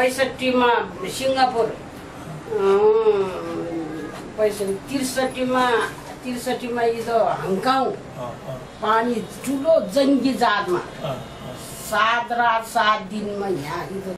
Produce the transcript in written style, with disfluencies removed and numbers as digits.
62 मा सिङ्गापुर 63 मा यो हङकङ पानी ठुलो जङ्गी जहाजमा 7 रात 7 दिनमा यहाँ